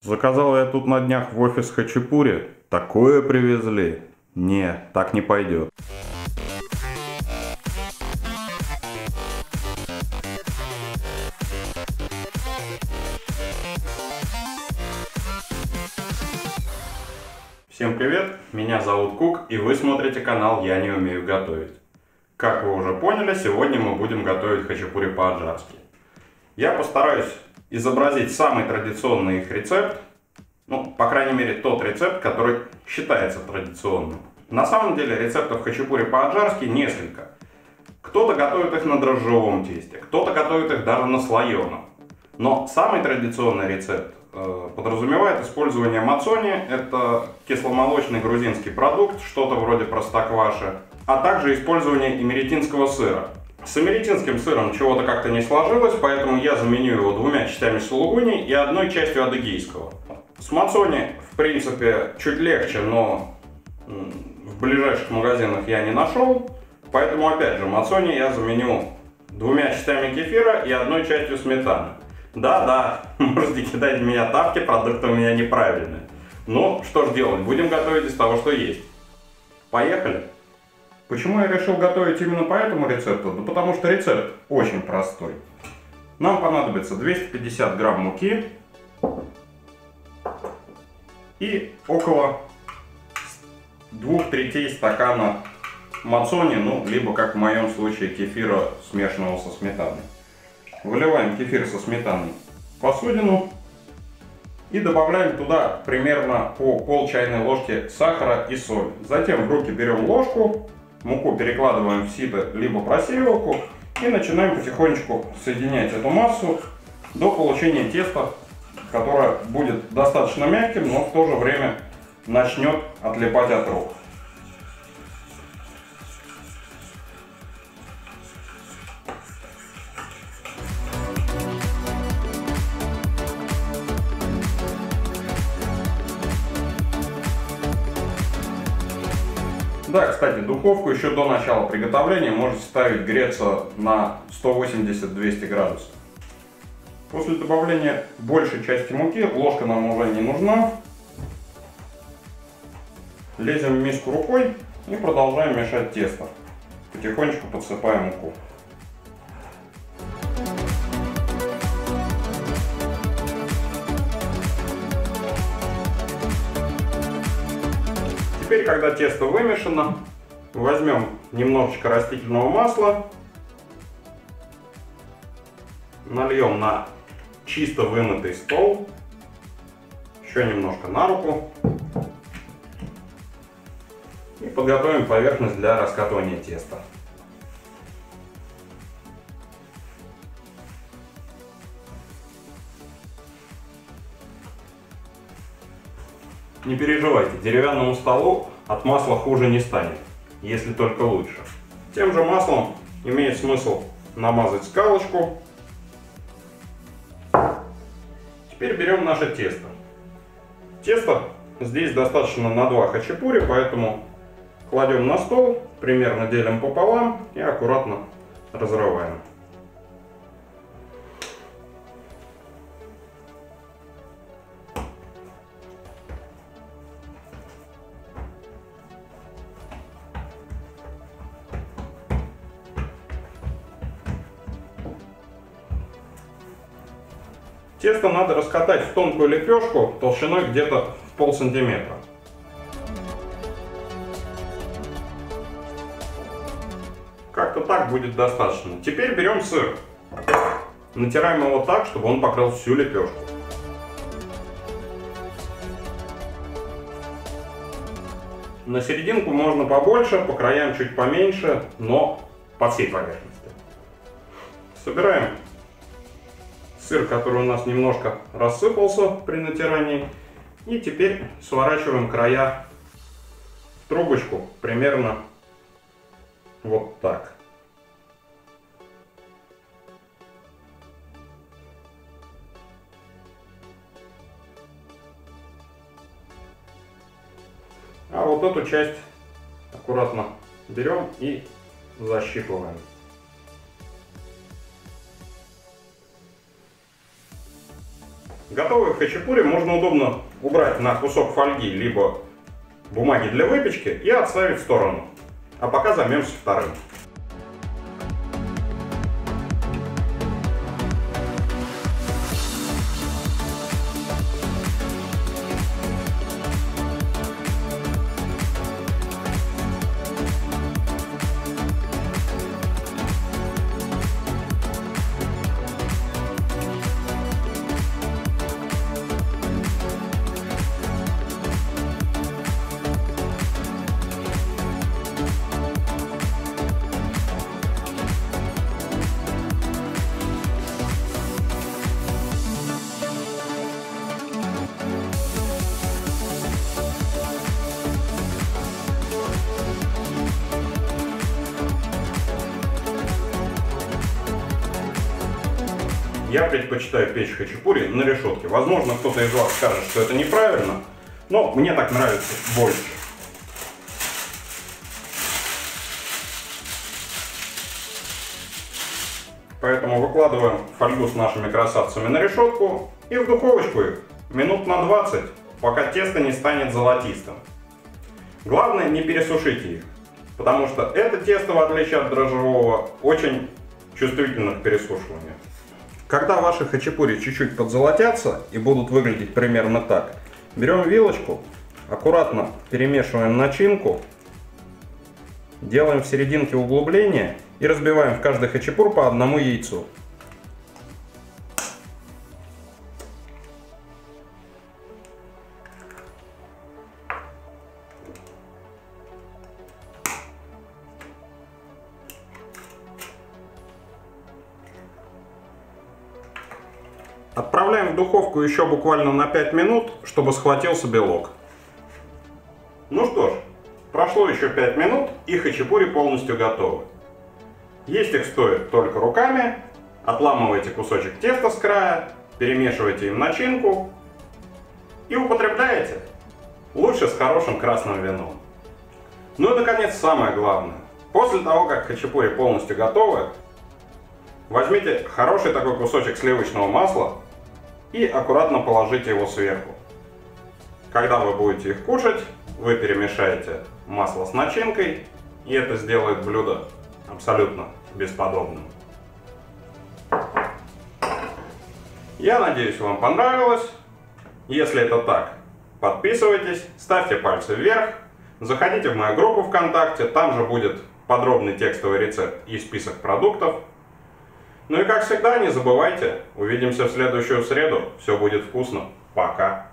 Заказал я тут на днях в офис хачапури. Такое привезли. Не, так не пойдет. Всем привет, меня зовут Кук, и вы смотрите канал «Я не умею готовить». Как вы уже поняли, сегодня мы будем готовить хачапури по-аджарски. Я постараюсь изобразить самый традиционный их рецепт, ну, по крайней мере, тот рецепт, который считается традиционным. На самом деле рецептов хачапури по-аджарски несколько. Кто-то готовит их на дрожжевом тесте, кто-то готовит их даже на слоеном. Но самый традиционный рецепт подразумевает использование мацони. Это кисломолочный грузинский продукт, что-то вроде простокваши, а также использование эмеретинского сыра. С эмеретинским сыром чего-то как-то не сложилось, поэтому я заменю его двумя частями сулугуни и одной частью адыгейского. С мацони, в принципе, чуть легче, но в ближайших магазинах я не нашел, поэтому, опять же, мацони я заменю двумя частями кефира и одной частью сметаны. Да-да, можете кидать в меня тапки, продукты у меня неправильные. Ну, что ж делать, будем готовить из того, что есть. Поехали! Почему я решил готовить именно по этому рецепту? Да потому что рецепт очень простой. Нам понадобится 250 грамм муки и около 2/3 стакана мацони, ну, либо, как в моем случае, кефира, смешанного со сметаной. Выливаем кефир со сметаной в посудину и добавляем туда примерно по пол чайной ложки сахара и соль. Затем в руки берем ложку, муку перекладываем в сито либо просеивалку и начинаем потихонечку соединять эту массу до получения теста, которое будет достаточно мягким, но в то же время начнет отлипать от рук. Да, кстати, духовку еще до начала приготовления можете ставить греться на 180-200 градусов. После добавления большей части муки ложка нам уже не нужна. Лезем в миску рукой и продолжаем мешать тесто. Потихонечку подсыпаем муку. Теперь, когда тесто вымешано, возьмем немножечко растительного масла, нальем на чисто вымытый стол, еще немножко на руку и подготовим поверхность для раскатывания теста. Не переживайте, деревянному столу от масла хуже не станет, если только лучше. Тем же маслом имеет смысл намазать скалочку. Теперь берем наше тесто. Тесто здесь достаточно на 2 хачапури, поэтому кладем на стол, примерно делим пополам и аккуратно разрываем. Тесто надо раскатать в тонкую лепешку толщиной где-то в полсантиметра. Как-то так будет достаточно. Теперь берем сыр. Натираем его так, чтобы он покрыл всю лепешку. На серединку можно побольше, по краям чуть поменьше, но по всей поверхности. Собираем сыр, который у нас немножко рассыпался при натирании. И теперь сворачиваем края в трубочку примерно вот так. А вот эту часть аккуратно берем и защипываем. Готовые хачапури можно удобно убрать на кусок фольги, либо бумаги для выпечки и отставить в сторону. А пока займемся вторым. Я предпочитаю печь хачапури на решетке. Возможно, кто-то из вас скажет, что это неправильно, но мне так нравится больше. Поэтому выкладываем фольгу с нашими красавцами на решетку и в духовочку их минут на 20, пока тесто не станет золотистым. Главное, не пересушите их, потому что это тесто, в отличие от дрожжевого, очень чувствительно к пересушиванию. Когда ваши хачапури чуть-чуть подзолотятся и будут выглядеть примерно так, берем вилочку, аккуратно перемешиваем начинку, делаем в серединке углубление и разбиваем в каждый хачапур по одному яйцу. Отправляем в духовку еще буквально на 5 минут, чтобы схватился белок. Ну что ж, прошло еще 5 минут и хачапури полностью готовы. Есть их стоит только руками. Отламывайте кусочек теста с края, перемешивайте им начинку и употребляете. Лучше с хорошим красным вином. Ну и наконец самое главное. После того, как хачапури полностью готовы, возьмите хороший такой кусочек сливочного масла и аккуратно положите его сверху. Когда вы будете их кушать, вы перемешаете масло с начинкой, и это сделает блюдо абсолютно бесподобным. Я надеюсь, вам понравилось. Если это так, подписывайтесь, ставьте пальцы вверх, заходите в мою группу ВКонтакте, там же будет подробный текстовый рецепт и список продуктов. Ну и как всегда, не забывайте, увидимся в следующую среду. Все будет вкусно. Пока.